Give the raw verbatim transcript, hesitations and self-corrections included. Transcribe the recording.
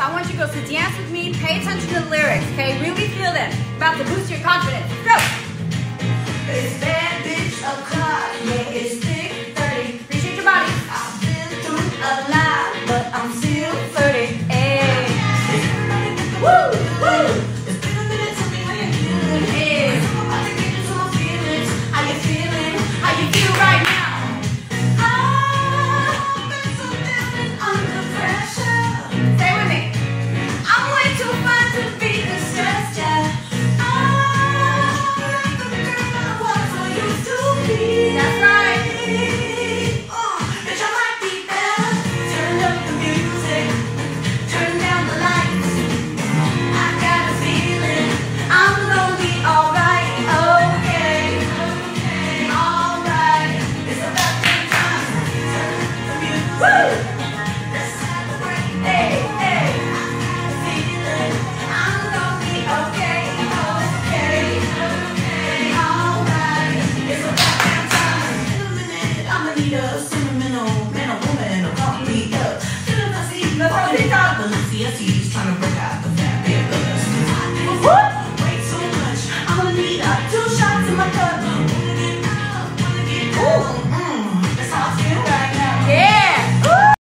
I want you girls to dance with me, pay attention to the lyrics, okay? Really feel them. About to boost your confidence. Go! It's bad bitch o'clock, yeah, it's thick thirty. Appreciate your body. I've been through a lot, but I'm still thirty. Hey. Woo! Woo! It's been a minute, tell me how you feeling. Hey. I'm about to get into my feelings. How you feeling? How you feel right now? I've been so down and under pressure. Stay with me. I'm way too fine to be distressed, yeah. I'm the girl I was or used to be. That's right. Oh, bitch, I might be better. Turn up the music, turn down the lights. I got a feeling I'm gonna be alright. Okay, okay, alright. It's about that time. Turn up the music. Woo! Let's celebrate. Hey, hey. Feeling I'm gonna be okay, okay, okay, alright. It's about that time. In a minute, I'ma need a sentimental man or woman to pump me up. Till I see the holy dog, the C S E's trying to break out the fat beer guts. 'Cause I did way too much. I'ma need a two shots in my cup.